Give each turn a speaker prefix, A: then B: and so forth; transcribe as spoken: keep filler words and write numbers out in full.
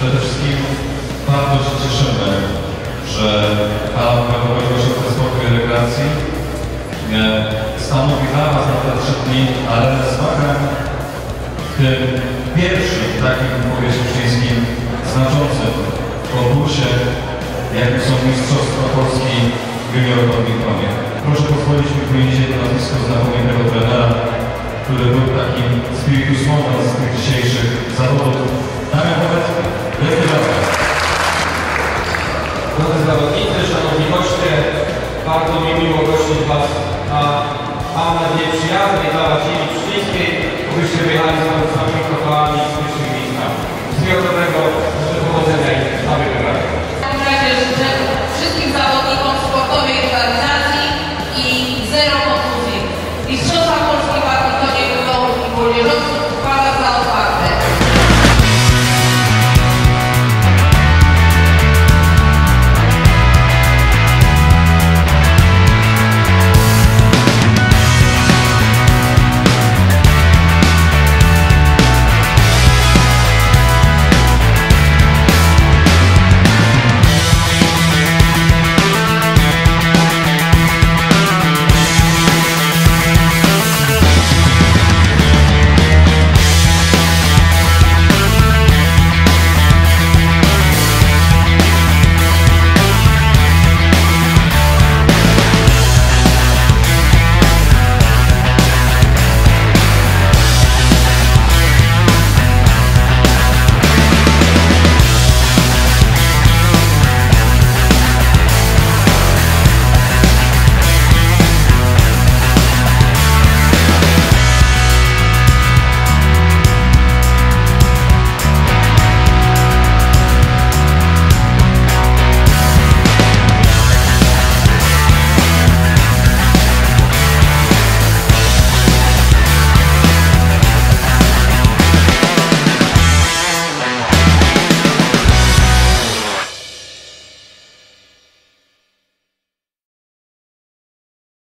A: Przede wszystkim bardzo się cieszymy, że Krajowy Ośrodek Transportu i Rekreacji stanowi dla Was na te trzy dni arenę zmagań, tym pierwszym takim powierzchowskim znaczącym konkursie, jakim są Mistrzostwa Polski juniorów w Bigmamie. Proszę pozwolić mi wymienić jedno nazwisko znakomitego trenera, który był takim spiritus movens z tych dzisiejszych zawodów. Damian Kowalski, wielkie brawa.
B: Drodzy zawodnicy, szanowni goście, bardzo mi miło gościć Was na Amnezie przyjaznej dla Wasilii Pszczyńskiej, byście wyjechali z samymi kochani z pierwszych miejscach. Wszystkiego dobrego.